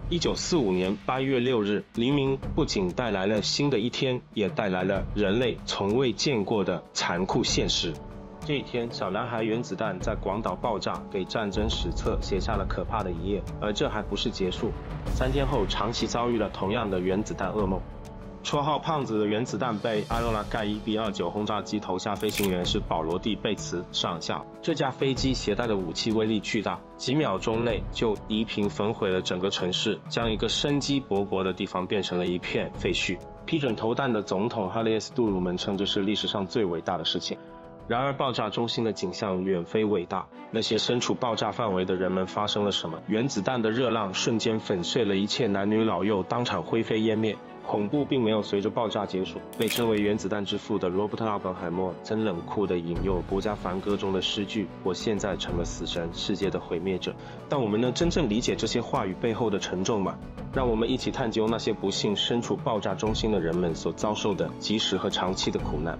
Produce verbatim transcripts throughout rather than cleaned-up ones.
一九四五年八月六日，黎明不仅带来了新的一天，也带来了人类从未见过的残酷现实。这一天，小男孩原子弹在广岛爆炸，给战争史册写下了可怕的一页。而这还不是结束，三天后，长崎遭遇了同样的原子弹噩梦。绰号胖子的原子弹被埃诺拉盖伊 B 二十九 轰炸机投下，飞行员是保罗蒂贝茨上校。这架飞机携带的武器威力巨大，几秒钟内就夷平焚毁了整个城市，将一个生机勃勃的地方变成了一片废墟。批准投弹的总统哈利斯·杜鲁门称这是历史上最伟大的事情。然而，爆炸中心的景象远非伟大。那些身处爆炸范围的人们发生了什么？原子弹的热浪瞬间粉碎了一切男女老幼，当场灰飞烟灭。恐怖并没有随着爆炸结束。被称为原子弹之父的罗伯特·奥本海默曾冷酷地引用《博家梵歌》中的诗句：“我现在成了死神，世界的毁灭者。”但我们能真正理解这些话语背后的沉重吗？让我们一起探究那些不幸身处爆炸中心的人们所遭受的及时和长期的苦难。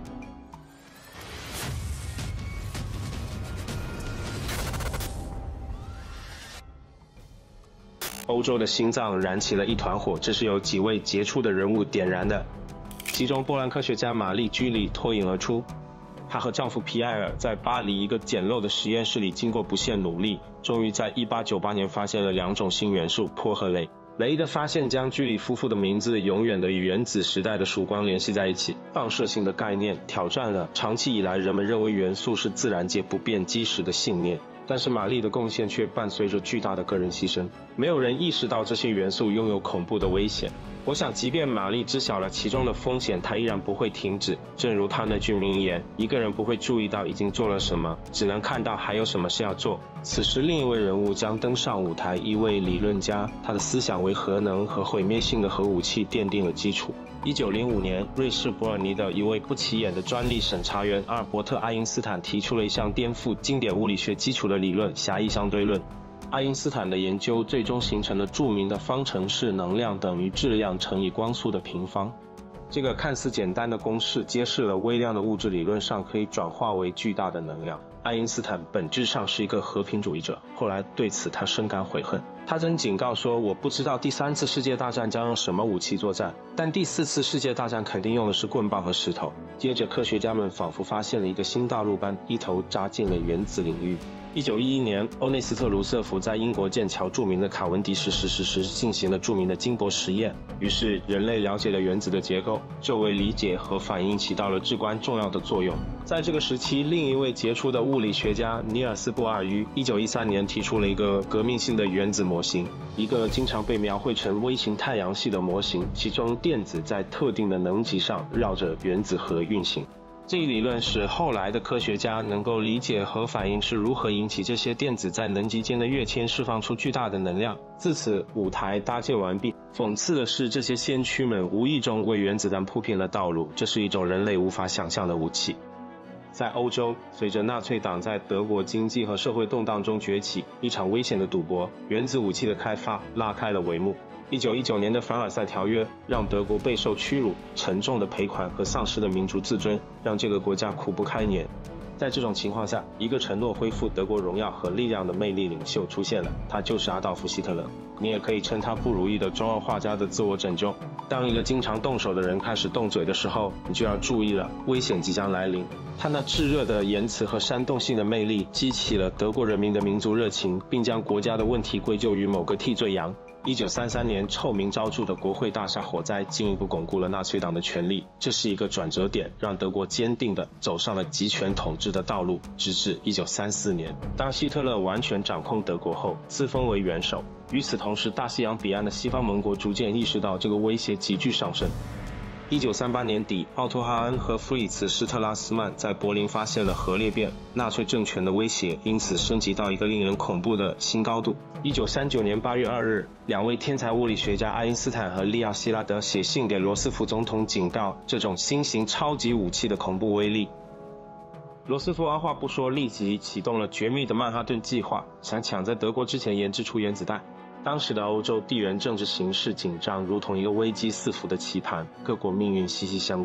欧洲的心脏燃起了一团火，这是由几位杰出的人物点燃的。其中，波兰科学家玛丽居里脱颖而出。她和丈夫皮埃尔在巴黎一个简陋的实验室里，经过不懈努力，终于在一八九八年发现了两种新元素——钋和镭。镭的发现将居里夫妇的名字永远的与原子时代的曙光联系在一起。放射性的概念挑战了长期以来人们认为元素是自然界不变基石的信念。但是玛丽的贡献却伴随着巨大的个人牺牲，没有人意识到这些元素拥有恐怖的危险。我想，即便玛丽知晓了其中的风险，她依然不会停止。正如她那句名言：“一个人不会注意到已经做了什么，只能看到还有什么事要做。”此时，另一位人物将登上舞台，一位理论家，他的思想为核能和毁灭性的核武器奠定了基础。一九零五年，瑞士伯尔尼的一位不起眼的专利审查员阿尔伯特·爱因斯坦提出了一项颠覆经典物理学基础的理论——狭义相对论。爱因斯坦的研究最终形成了著名的方程式：能量等于质量乘以光速的平方。这个看似简单的公式揭示了微量的物质理论上可以转化为巨大的能量。爱因斯坦本质上是一个和平主义者，后来对此他深感悔恨。他曾警告说：“我不知道第三次世界大战将用什么武器作战，但第四次世界大战肯定用的是棍棒和石头。”接着，科学家们仿佛发现了一个新大陆般，一头扎进了原子领域。一九一一年，欧内斯特·卢瑟福在英国剑桥著名的卡文迪什实验室进行了著名的金箔实验，于是人类了解了原子的结构，这为理解核反应起到了至关重要的作用。在这个时期，另一位杰出的物理学家尼尔斯·波尔于一九一三年提出了一个革命性的原子模型，一个经常被描绘成微型太阳系的模型，其中电子在特定的能级上绕着原子核运行。这一理论使后来的科学家能够理解核反应是如何引起这些电子在能级间的跃迁，释放出巨大的能量。自此，舞台搭建完毕。讽刺的是，这些先驱们无意中为原子弹铺平了道路，这是一种人类无法想象的武器。在欧洲，随着纳粹党在德国经济和社会动荡中崛起，一场危险的赌博——原子武器的开发拉开了帷幕。一九一九年的凡尔赛条约让德国备受屈辱，沉重的赔款和丧失的民族自尊让这个国家苦不堪言。在这种情况下，一个承诺恢复德国荣耀和力量的魅力领袖出现了，他就是阿道夫·希特勒。你也可以称他不如意的中二画家的自我拯救。当一个经常动手的人开始动嘴的时候，你就要注意了，危险即将来临。他那炙热的言辞和煽动性的魅力激起了德国人民的民族热情，并将国家的问题归咎于某个替罪羊。一九三三年，臭名昭著的国会大厦火灾进一步巩固了纳粹党的权力，这是一个转折点，让德国坚定地走上了集权统治的道路，直至一九三四年，当希特勒完全掌控德国后，自封为元首。与此同时，大西洋彼岸的西方盟国逐渐意识到这个威胁急剧上升。一九三八年底，奥托·哈恩和弗里茨·施特拉斯曼在柏林发现了核裂变，纳粹政权的威胁因此升级到一个令人恐怖的新高度。一九三九年八月二日，两位天才物理学家爱因斯坦和利奥·希拉德写信给罗斯福总统，警告这种新型超级武器的恐怖威力。罗斯福二话不说，立即启动了绝密的曼哈顿计划，想抢在德国之前研制出原子弹。当时的欧洲地缘政治形势紧张，如同一个危机四伏的棋盘，各国命运息息相关。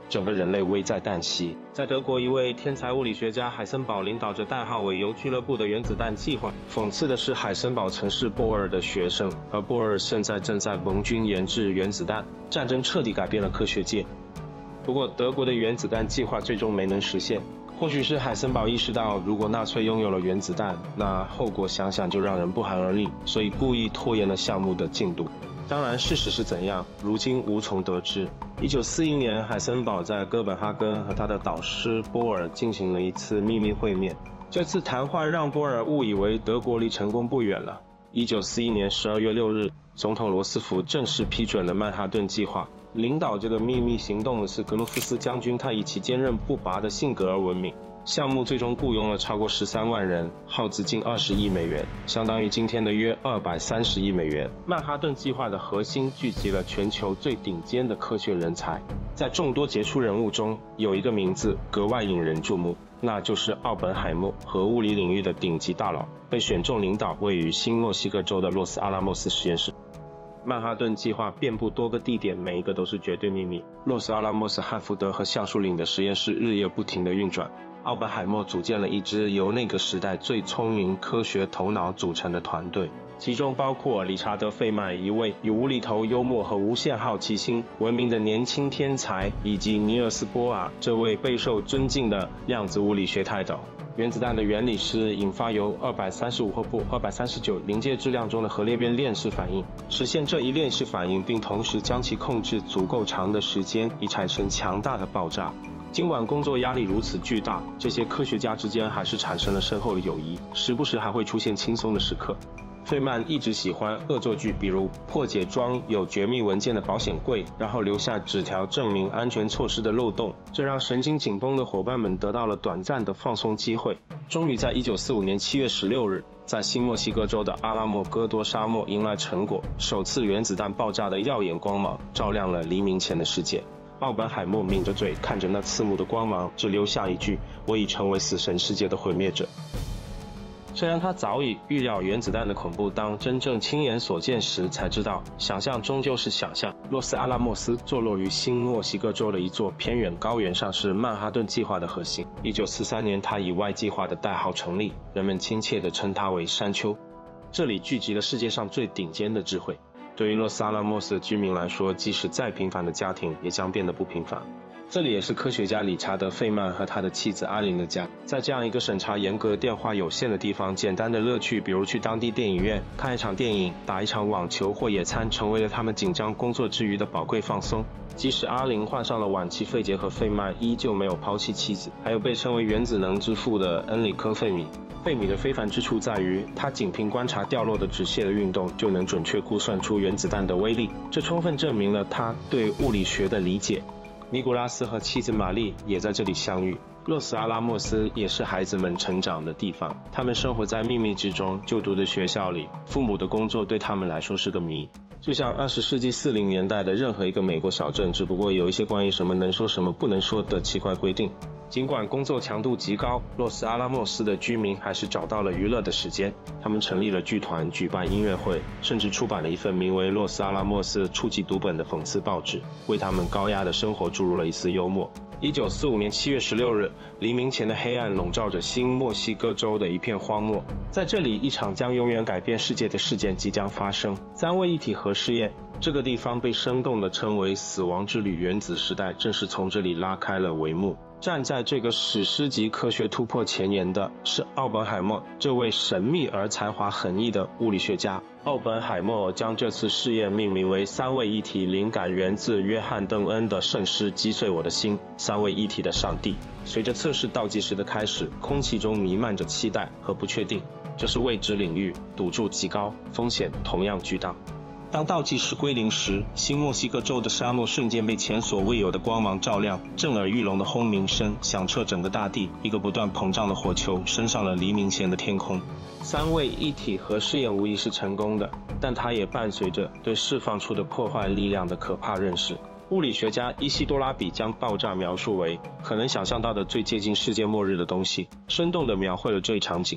整个人类危在旦夕。在德国，一位天才物理学家海森堡领导着代号为铀俱乐部的原子弹计划。讽刺的是，海森堡曾是波尔的学生，而波尔现在正在盟军研制原子弹。战争彻底改变了科学界。不过，德国的原子弹计划最终没能实现。或许是海森堡意识到，如果纳粹拥有了原子弹，那后果想想就让人不寒而栗，所以故意拖延了项目的进度。当然，事实是怎样，如今无从得知。一九四一年，海森堡在哥本哈根和他的导师波尔进行了一次秘密会面。这次谈话让波尔误以为德国离成功不远了。一九四一年十二月六日，总统罗斯福正式批准了曼哈顿计划。领导这个秘密行动的是格罗夫斯将军，他以其坚韧不拔的性格而闻名。项目最终雇佣了超过十三万人，耗资近二十亿美元，相当于今天的约二百三十亿美元。曼哈顿计划的核心聚集了全球最顶尖的科学人才，在众多杰出人物中，有一个名字格外引人注目，那就是奥本海默，核物理领域的顶级大佬，被选中领导位于新墨西哥州的洛斯阿拉莫斯实验室。曼哈顿计划遍布多个地点，每一个都是绝对秘密。洛斯阿拉莫斯、汉福德和橡树岭的实验室日夜不停地运转。奥本海默组建了一支由那个时代最聪明科学头脑组成的团队，其中包括理查德·费曼，一位以无厘头幽默和无限好奇心闻名的年轻天才，以及尼尔斯·波尔这位备受尊敬的量子物理学泰斗。原子弹的原理是引发由二百三十五或不二百三十九临界质量中的核裂变链式反应，实现这一链式反应，并同时将其控制足够长的时间，以产生强大的爆炸。尽管工作压力如此巨大，这些科学家之间还是产生了深厚的友谊，时不时还会出现轻松的时刻。费曼一直喜欢恶作剧，比如破解装有绝密文件的保险柜，然后留下纸条证明安全措施的漏洞，这让神经紧绷的伙伴们得到了短暂的放松机会。终于在一九四五年七月十六日，在新墨西哥州的阿拉莫戈多沙漠迎来成果，首次原子弹爆炸的耀眼光芒照亮了黎明前的世界。奥本海默抿着嘴看着那刺目的光芒，只留下一句：我已成为死神世界的毁灭者。虽然他早已预料原子弹的恐怖，当真正亲眼所见时才知道，想象终究是想象。洛斯阿拉莫斯坐落于新墨西哥州的一座偏远高原上，是曼哈顿计划的核心。一九四三年，它以 Y 计划的代号成立，人们亲切地称它为山丘。这里聚集了世界上最顶尖的智慧。对于洛斯阿拉莫斯的居民来说，即使再平凡的家庭也将变得不平凡。这里也是科学家理查德·费曼和他的妻子阿琳的家。在这样一个审查严格、电话有限的地方，简单的乐趣，比如去当地电影院看一场电影、打一场网球或野餐，成为了他们紧张工作之余的宝贵放松。即使阿琳患上了晚期肺结核，费曼依旧没有抛弃妻子。还有被称为原子能之父的恩里科·费米。费米的非凡之处在于，他仅凭观察掉落的纸屑的运动，就能准确估算出原子弹的威力，这充分证明了他对物理学的理解。尼古拉斯和妻子玛丽也在这里相遇。洛斯阿拉莫斯也是孩子们成长的地方，他们生活在秘密之中，就读的学校里，父母的工作对他们来说是个谜。就像二十世纪四零年代的任何一个美国小镇，只不过有一些关于什么能说什么不能说的奇怪规定。尽管工作强度极高，洛斯阿拉莫斯的居民还是找到了娱乐的时间。他们成立了剧团，举办音乐会，甚至出版了一份名为《洛斯阿拉莫斯初级读本》的讽刺报纸，为他们高压的生活注入了一丝幽默。一九四五年七月十六日，黎明前的黑暗笼罩着新墨西哥州的一片荒漠。在这里，一场将永远改变世界的事件即将发生——三位一体核试验。这个地方被生动地称为死亡之旅，原子时代正是从这里拉开了帷幕。站在这个史诗级科学突破前沿的是奥本海默，这位神秘而才华横溢的物理学家。奥本海默将这次试验命名为三位一体，灵感源自约翰邓恩的圣诗击碎我的心，三位一体的上帝。随着测试倒计时的开始，空气中弥漫着期待和不确定，这是未知领域，赌注极高，风险同样巨大。当倒计时归零时，新墨西哥州的沙漠瞬间被前所未有的光芒照亮，震耳欲聋的轰鸣声响彻整个大地，一个不断膨胀的火球升上了黎明前的天空。三位一体核试验无疑是成功的，但它也伴随着对释放出的破坏力量的可怕认识。物理学家伊西多拉比将爆炸描述为可能想象到的最接近世界末日的东西，生动地描绘了这一场景。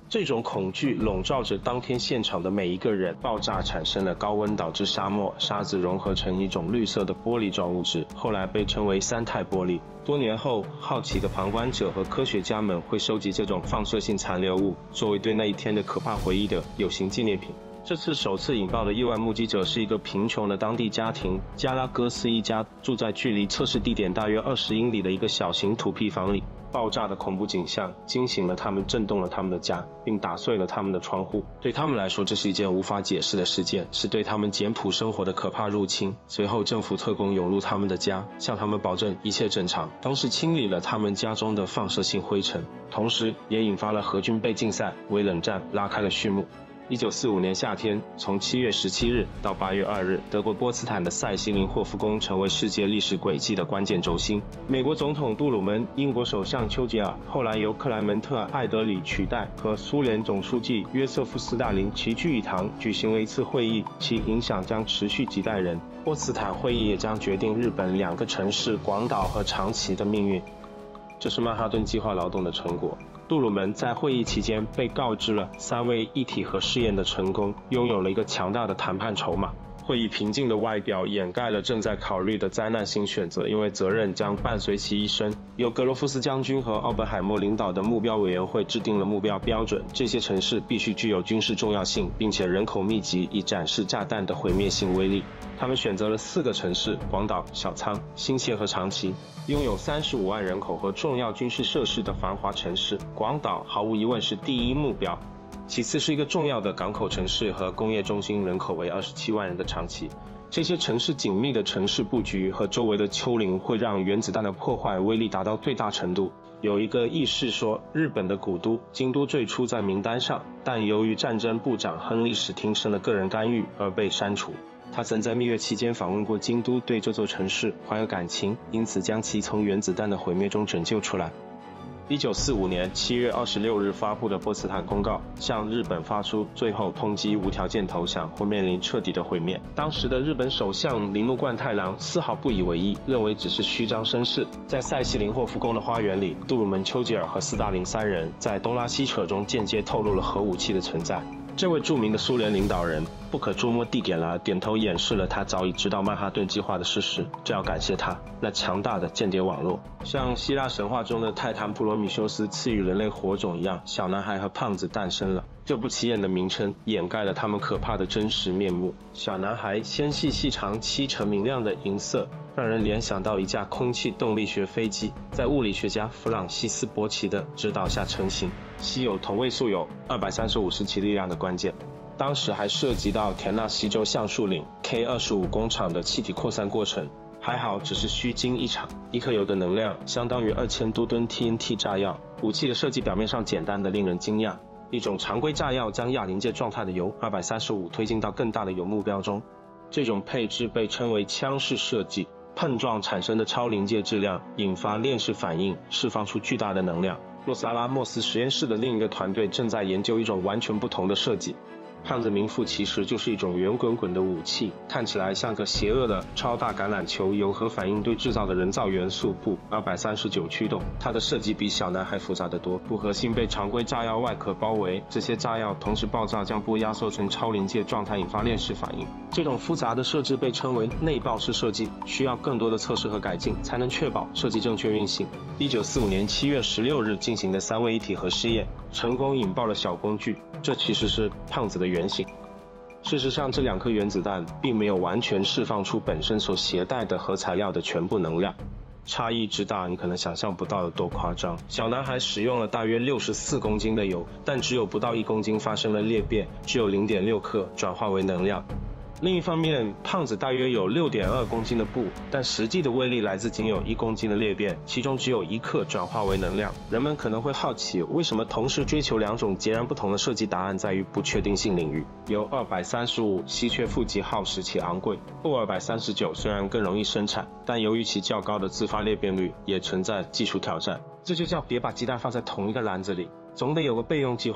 这种恐惧笼罩着当天现场的每一个人。爆炸产生了高温导致沙漠沙子融合成一种绿色的玻璃状物质，后来被称为三态玻璃。多年后，好奇的旁观者和科学家们会收集这种放射性残留物，作为对那一天的可怕回忆的有形纪念品。这次首次引爆的意外目击者是一个贫穷的当地家庭，加拉戈斯一家住在距离测试地点大约二十英里的一个小型土坯房里。爆炸的恐怖景象惊醒了他们，震动了他们的家，并打碎了他们的窗户。对他们来说，这是一件无法解释的事件，是对他们简朴生活的可怕入侵。随后，政府特工涌入他们的家，向他们保证一切正常，同时清理了他们家中的放射性灰尘，同时也引发了核军备竞赛，为冷战拉开了序幕。一九四五年夏天，从七月十七日到八月二日，德国波茨坦的塞西林霍夫宫成为世界历史轨迹的关键轴心。美国总统杜鲁门、英国首相丘吉尔，后来由克莱门特·艾德里取代，和苏联总书记约瑟夫·斯大林齐聚一堂，举行了一次会议，其影响将持续几代人。波茨坦会议也将决定日本两个城市广岛和长崎的命运。这是曼哈顿计划劳动的成果。杜鲁门在会议期间被告知了三位一体核试验的成功，拥有了一个强大的谈判筹码。会议平静的外表掩盖了正在考虑的灾难性选择，因为责任将伴随其一生。由格罗夫斯将军和奥本海默领导的目标委员会制定了目标标准，这些城市必须具有军事重要性，并且人口密集，以展示炸弹的毁灭性威力。他们选择了四个城市：广岛、小仓、新泻和长崎，拥有三十五万人口和重要军事设施的繁华城市。广岛毫无疑问是第一目标，其次是一个重要的港口城市和工业中心，人口为二十七万人的长崎。这些城市紧密的城市布局和周围的丘陵会让原子弹的破坏威力达到最大程度。有一个轶事说，日本的古都京都最初在名单上，但由于战争部长亨利史汀生的个人干预而被删除。他曾在蜜月期间访问过京都，对这座城市怀有感情，因此将其从原子弹的毁灭中拯救出来。一九四五年七月二十六日发布的波茨坦公告向日本发出最后通缉，无条件投降或面临彻底的毁灭。当时的日本首相铃木贯太郎丝毫不以为意，认为只是虚张声势。在塞西林霍夫宫的花园里，杜鲁门、丘吉尔和斯大林三人在东拉西扯中间接透露了核武器的存在。这位著名的苏联领导人不可捉摸地点了点头，掩饰了他早已知道曼哈顿计划的事实。这要感谢他那强大的间谍网络。像希腊神话中的泰坦普罗米修斯赐予人类火种一样，小男孩和胖子诞生了。这不起眼的名称掩盖了他们可怕的真实面目。小男孩纤细细长，漆橙明亮的银色，让人联想到一架空气动力学飞机，在物理学家弗朗西斯·伯奇的指导下成型，稀有同位素有二百三十五十其力量的关键。当时还涉及到田纳西州橡树岭 K 二十五 工厂的气体扩散过程，还好只是虚惊一场。一颗铀的能量相当于二千多吨 T N T 炸药。武器的设计表面上简单的令人惊讶，一种常规炸药将亚临界状态的铀二百三十五推进到更大的铀目标中。这种配置被称为枪式设计，碰撞产生的超临界质量引发链式反应，释放出巨大的能量。洛斯阿拉莫斯实验室的另一个团队正在研究一种完全不同的设计。胖子名副其实就是一种圆滚滚的武器，看起来像个邪恶的超大橄榄球，由核反应堆制造的人造元素钚二百三十九驱动。它的设计比小男孩复杂得多，钚核心被常规炸药外壳包围，这些炸药同时爆炸，将钚压缩成超临界状态，引发链式反应。这种复杂的设置被称为内爆式设计，需要更多的测试和改进才能确保设计正确运行。一九四五年七月十六日进行的三位一体核试验成功引爆了小工具，这其实是胖子的原型。事实上，这两颗原子弹并没有完全释放出本身所携带的核材料的全部能量，差异之大，你可能想象不到有多夸张。小男孩使用了大约六十四公斤的铀，但只有不到一公斤发生了裂变，只有 零点六克转化为能量。另一方面，胖子大约有 六点二公斤的钚，但实际的威力来自仅有一公斤的裂变，其中只有一克转化为能量。人们可能会好奇，为什么同时追求两种截然不同的设计？答案在于不确定性领域。铀二百三十五稀缺富集，耗时且昂贵；钚二百三十九虽然更容易生产，但由于其较高的自发裂变率，也存在技术挑战。这就叫别把鸡蛋放在同一个篮子里，总得有个备用计划。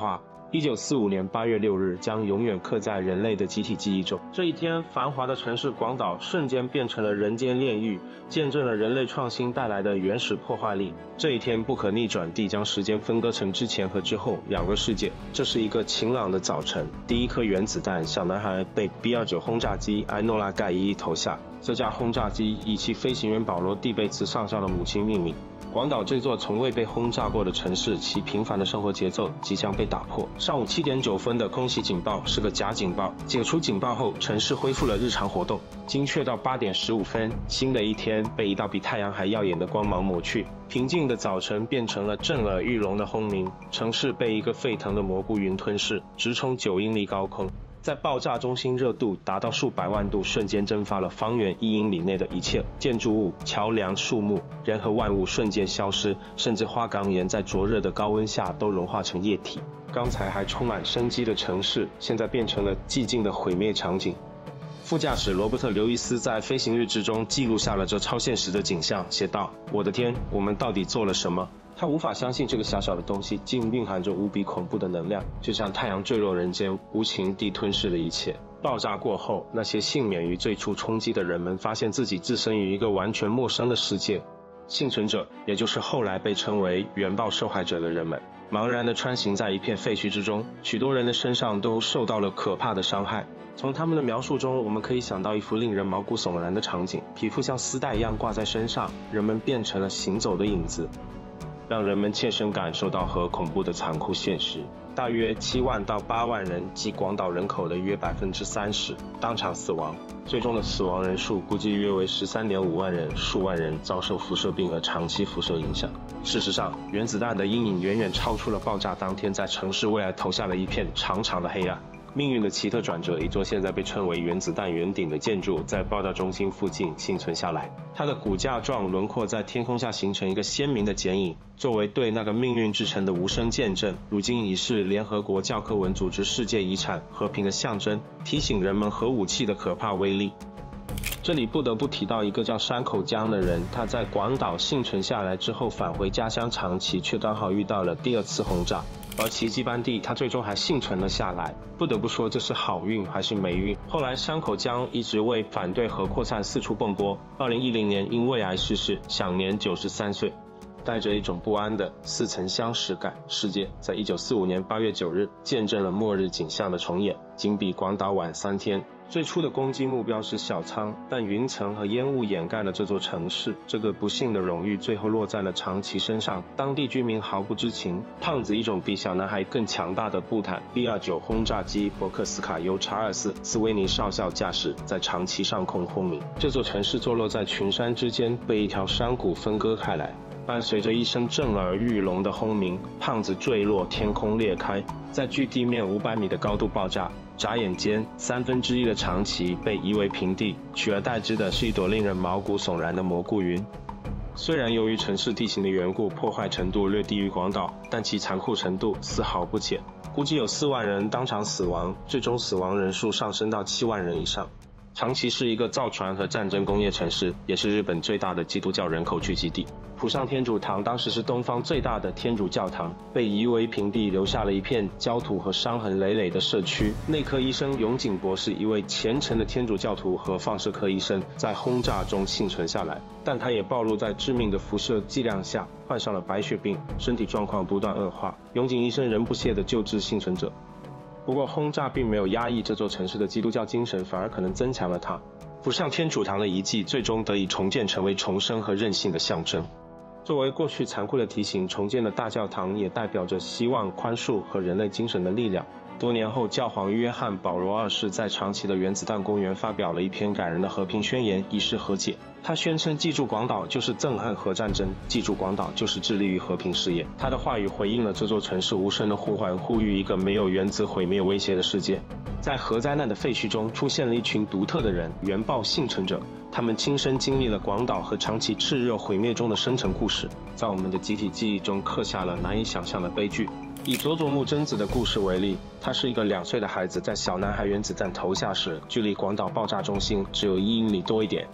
一九四五年八月六日将永远刻在人类的集体记忆中。这一天，繁华的城市广岛瞬间变成了人间炼狱，见证了人类创新带来的原始破坏力。这一天不可逆转地将时间分割成之前和之后两个世界。这是一个晴朗的早晨，第一颗原子弹小男孩被 B 二十九 轰炸机埃诺拉盖伊一投下。这架轰炸机以其飞行员保罗·蒂贝茨上校的母亲命名。广岛这座从未被轰炸过的城市，其平凡的生活节奏即将被打破。上午七点九分的空袭警报是个假警报，解除警报后，城市恢复了日常活动。精确到八点十五分，新的一天被一道比太阳还耀眼的光芒抹去。平静的早晨变成了震耳欲聋的轰鸣，城市被一个沸腾的蘑菇云吞噬，直冲九英里高空。在爆炸中心热度达到数百万度，瞬间蒸发了方圆一英里内的一切建筑物、桥梁、树木，人和万物瞬间消失，甚至花岗岩在灼热的高温下都融化成液体。刚才还充满生机的城市，现在变成了寂静的毁灭场景。副驾驶罗伯特·刘易斯在飞行日志中记录下了这超现实的景象，写道：“我的天，我们到底做了什么？”他无法相信这个小小的东西竟蕴含着无比恐怖的能量，就像太阳坠落人间，无情地吞噬了一切。爆炸过后，那些幸免于最初冲击的人们发现自己置身于一个完全陌生的世界。幸存者，也就是后来被称为原爆受害者的人们，茫然地穿行在一片废墟之中，许多人的身上都受到了可怕的伤害。从他们的描述中，我们可以想到一幅令人毛骨悚然的场景：皮肤像丝带一样挂在身上，人们变成了行走的影子，让人们切身感受到和恐怖的残酷现实。大约七万到八万人，即广岛人口的约百分之三十，当场死亡。最终的死亡人数估计约为十三点五万人，数万人遭受辐射病和长期辐射影响。事实上，原子弹的阴影远远超出了爆炸当天在城市未来投下了一片长长的黑暗。命运的奇特转折，一座现在被称为原子弹圆顶的建筑在爆炸中心附近幸存下来。它的骨架状轮廓在天空下形成一个鲜明的剪影，作为对那个命运之城的无声见证，如今已是联合国教科文组织世界遗产和平的象征，提醒人们核武器的可怕威力。这里不得不提到一个叫山口江的人，他在广岛幸存下来之后返回家乡长崎，却刚好遇到了第二次轰炸。而奇迹般地，他最终还幸存了下来。不得不说，这是好运还是霉运？后来，山口江一直为反对核扩散四处奔波。二零一零年因胃癌逝世，享年九十三岁。带着一种不安的似曾相识感，世界在一九四五年八月九日见证了末日景象的重演，仅比广岛晚三天。最初的攻击目标是小仓，但云层和烟雾掩盖了这座城市。这个不幸的荣誉最后落在了长崎身上，当地居民毫不知情。胖子一种比小男孩更强大的步坦 B 二十九 轰炸机伯克斯卡由查尔斯·斯威尼少校驾驶，在长崎上空轰鸣。这座城市坐落在群山之间，被一条山谷分割开来。伴随着一声震耳欲聋的轰鸣，胖子坠落，天空裂开，在距地面五百米的高度爆炸。眨眼间，三分之一的长崎被夷为平地，取而代之的是一朵令人毛骨悚然的蘑菇云。虽然由于城市地形的缘故，破坏程度略低于广岛，但其残酷程度丝毫不减，估计有四万人当场死亡，最终死亡人数上升到七万人以上。长崎是一个造船和战争工业城市，也是日本最大的基督教人口聚集地。浦上天主堂当时是东方最大的天主教堂，被夷为平地，留下了一片焦土和伤痕累累的社区。内科医生永井博士，一位虔诚的天主教徒和放射科医生，在轰炸中幸存下来，但他也暴露在致命的辐射剂量下，患上了白血病，身体状况不断恶化。永井医生仍不懈地救治幸存者。不过轰炸并没有压抑这座城市的基督教精神，反而可能增强了它。浦上天主堂的遗迹最终得以重建，成为重生和韧性的象征。作为过去残酷的提醒，重建的大教堂也代表着希望、宽恕和人类精神的力量。多年后，教皇约翰·保罗二世在长崎的原子弹公园发表了一篇感人的和平宣言，以示和解。他宣称记住广岛就是憎恨核战争，记住广岛就是致力于和平事业。他的话语回应了这座城市无声的呼唤，呼吁一个没有原子毁灭威胁的世界。在核灾难的废墟中出现了一群独特的人，原爆幸存者，他们亲身经历了广岛和长崎炽热毁灭中的深沉故事，在我们的集体记忆中刻下了难以想象的悲剧。以佐佐木真子的故事为例，他是一个两岁的孩子，在小男孩原子弹投下时，距离广岛爆炸中心只有一英里多一点。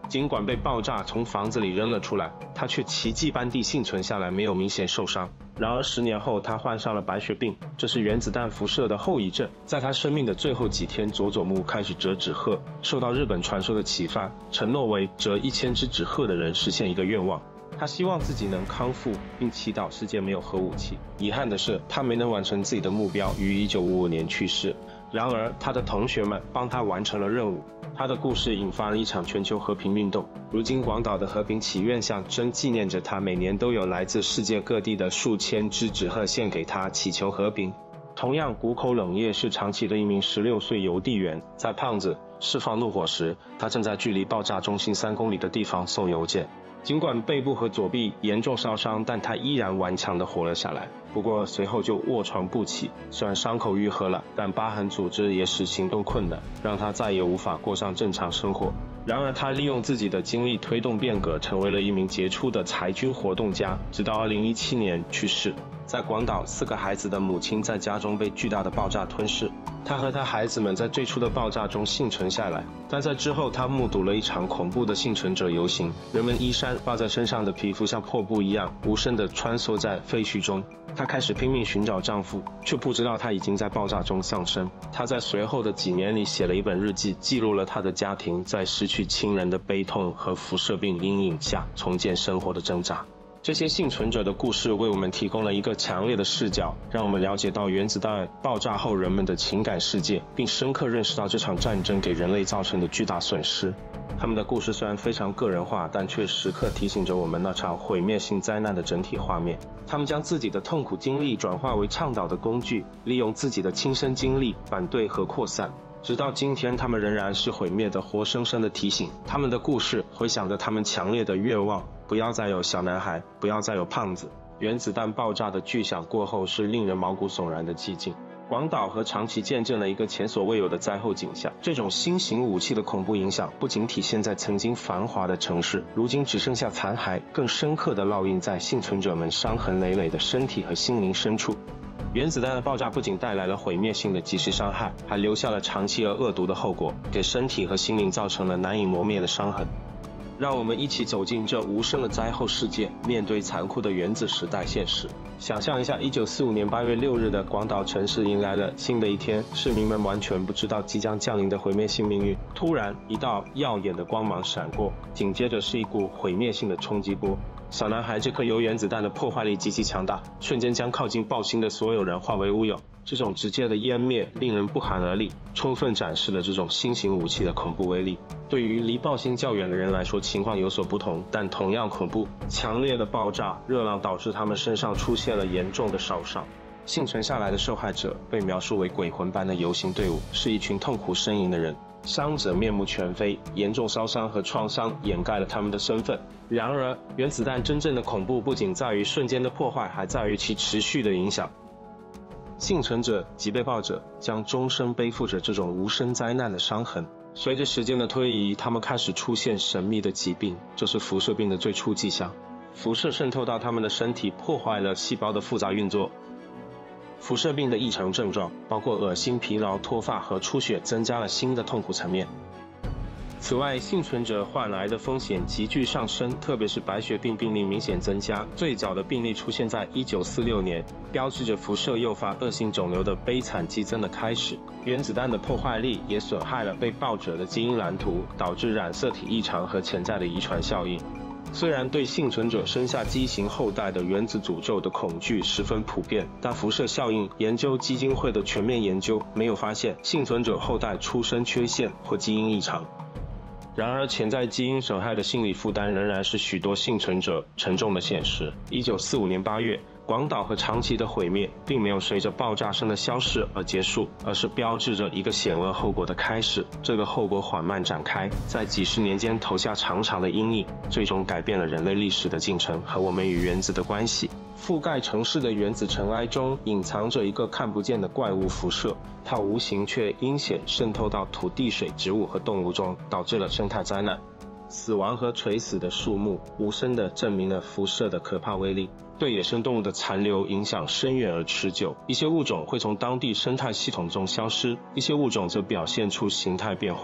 尽管被爆炸从房子里扔了出来，他却奇迹般地幸存下来，没有明显受伤。然而十年后，他患上了白血病，这是原子弹辐射的后遗症。在他生命的最后几天，佐佐木开始折纸鹤，受到日本传说的启发，承诺为折一千只纸鹤的人实现一个愿望。他希望自己能康复，并祈祷世界没有核武器。遗憾的是，他没能完成自己的目标，于一九五五年去世。然而，他的同学们帮他完成了任务。他的故事引发了一场全球和平运动。如今，广岛的和平祈愿象征纪念着他，每年都有来自世界各地的数千只纸鹤献给他，祈求和平。同样，谷口冷叶是长崎的一名十六岁邮递员，在胖子释放怒火时，他正在距离爆炸中心三公里的地方送邮件。尽管背部和左臂严重烧伤，但他依然顽强地活了下来。不过随后就卧床不起，虽然伤口愈合了，但疤痕组织也使行动困难，让他再也无法过上正常生活。然而他利用自己的经历推动变革，成为了一名杰出的裁军活动家，直到二零一七年去世。在广岛，四个孩子的母亲在家中被巨大的爆炸吞噬。他和他孩子们在最初的爆炸中幸存下来，但在之后他目睹了一场恐怖的幸存者游行，人们衣衫挂在身上的皮肤像破布一样无声地穿梭在废墟中。她开始拼命寻找丈夫，却不知道他已经在爆炸中丧生。她在随后的几年里写了一本日记，记录了她的家庭在失去亲人的悲痛和辐射病阴影下重建生活的挣扎。这些幸存者的故事为我们提供了一个强烈的视角，让我们了解到原子弹爆炸后人们的情感世界，并深刻认识到这场战争给人类造成的巨大损失。他们的故事虽然非常个人化，但却时刻提醒着我们那场毁灭性灾难的整体画面。他们将自己的痛苦经历转化为倡导的工具，利用自己的亲身经历反对和扩散。直到今天，他们仍然是毁灭的活生生的提醒。他们的故事回响着他们强烈的愿望：不要再有小男孩，不要再有胖子。原子弹爆炸的巨响过后，是令人毛骨悚然的寂静。广岛和长崎见证了一个前所未有的灾后景象。这种新型武器的恐怖影响不仅体现在曾经繁华的城市，如今只剩下残骸，更深刻地烙印在幸存者们伤痕累累的身体和心灵深处。原子弹的爆炸不仅带来了毁灭性的即时伤害，还留下了长期而恶毒的后果，给身体和心灵造成了难以磨灭的伤痕。让我们一起走进这无声的灾后世界，面对残酷的原子时代现实。想象一下，一九四五年八月六日的广岛城市迎来了新的一天，市民们完全不知道即将降临的毁灭性命运。突然，一道耀眼的光芒闪过，紧接着是一股毁灭性的冲击波。小男孩这颗由原子弹的破坏力极其强大，瞬间将靠近爆心的所有人化为乌有。这种直接的湮灭令人不寒而栗，充分展示了这种新型武器的恐怖威力。对于离爆心较远的人来说，情况有所不同，但同样恐怖。强烈的爆炸热浪导致他们身上出现了严重的烧伤。幸存下来的受害者被描述为鬼魂般的游行队伍，是一群痛苦呻吟的人。伤者面目全非，严重烧伤和创伤掩盖了他们的身份。然而，原子弹真正的恐怖不仅在于瞬间的破坏，还在于其持续的影响。幸存者及被爆者将终生背负着这种无声灾难的伤痕。随着时间的推移，他们开始出现神秘的疾病，这是辐射病的最初迹象。辐射渗透到他们的身体，破坏了细胞的复杂运作。辐射病的异常症状包括恶心、疲劳、脱发和出血，增加了新的痛苦层面。此外，幸存者患癌的风险急剧上升，特别是白血病病例明显增加。最早的病例出现在一九四六年，标志着辐射诱发恶性肿瘤的悲惨激增的开始。原子弹的破坏力也损害了被爆者的基因蓝图，导致染色体异常和潜在的遗传效应。虽然对幸存者生下畸形后代的原子诅咒的恐惧十分普遍，但辐射效应研究基金会的全面研究没有发现幸存者后代出生缺陷或基因异常。然而，潜在基因损害的心理负担仍然是许多幸存者沉重的现实。一九四五年八月，广岛和长崎的毁灭并没有随着爆炸声的消逝而结束，而是标志着一个险恶后果的开始。这个后果缓慢展开，在几十年间投下长长的阴影，最终改变了人类历史的进程和我们与原子的关系。覆盖城市的原子尘埃中隐藏着一个看不见的怪物辐射，它无形却阴险渗透到土地、水、植物和动物中，导致了生态灾难。死亡和垂死的树木无声地证明了辐射的可怕威力，对野生动物的残留影响深远而持久。一些物种会从当地生态系统中消失，一些物种则表现出形态变化。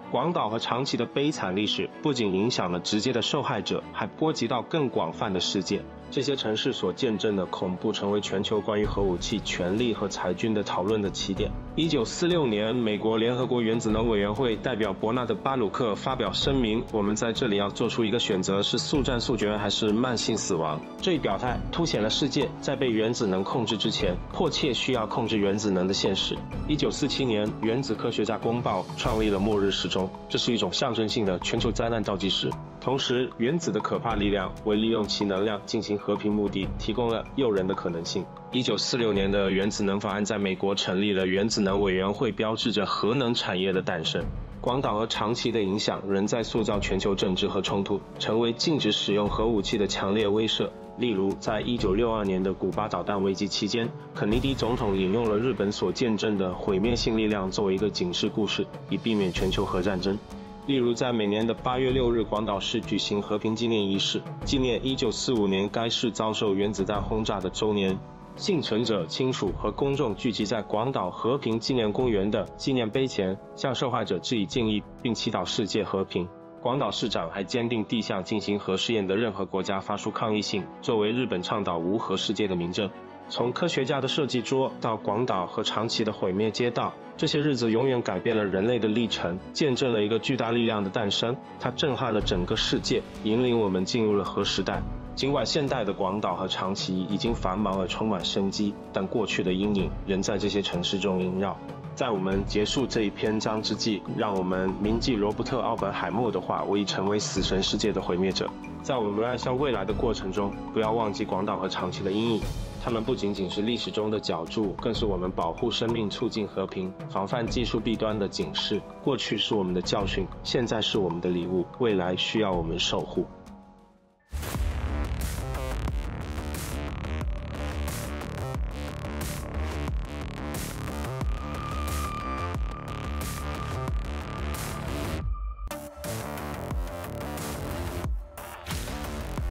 广岛和长崎的悲惨历史不仅影响了直接的受害者，还波及到更广泛的世界。这些城市所见证的恐怖成为全球关于核武器权力和裁军的讨论的起点。一九四六年，美国联合国原子能委员会代表伯纳德·巴鲁克发表声明：我们在这里要做出一个选择，是速战速决还是慢性死亡。这一表态凸显了世界在被原子能控制之前，迫切需要控制原子能的现实。一九四七年，原子科学家公报创立了末日时钟，这是一种象征性的全球灾难倒计时。同时，原子的可怕力量为利用其能量进行和平目的提供了诱人的可能性。一九四六年的原子能法案在美国成立了原子能委员会，标志着核能产业的诞生。广岛和长崎的影响仍在塑造全球政治和冲突，成为禁止使用核武器的强烈威慑。例如，在一九六二年的古巴导弹危机期间，肯尼迪总统引用了日本所见证的毁灭性力量作为一个警示故事，以避免全球核战争。例如，在每年的八月六日，广岛市举行和平纪念仪式，纪念一九四五年该市遭受原子弹轰炸的周年。幸存者亲属和公众聚集在广岛和平纪念公园的纪念碑前，向受害者致以敬意，并祈祷世界和平。广岛市长还坚定地向进行核试验的任何国家发出抗议信，作为日本倡导无核世界的明证。从科学家的设计桌到广岛和长崎的毁灭街道，这些日子永远改变了人类的历程，见证了一个巨大力量的诞生。它震撼了整个世界，引领我们进入了核时代。尽管现代的广岛和长崎已经繁忙而充满生机，但过去的阴影仍在这些城市中萦绕。在我们结束这一篇章之际，让我们铭记罗伯特·奥本海默的话：我已成为死神世界的毁灭者。在我们迈向未来的过程中，不要忘记广岛和长崎的阴影，它们不仅仅是历史中的角注，更是我们保护生命、促进和平、防范技术弊端的警示。过去是我们的教训，现在是我们的礼物，未来需要我们守护。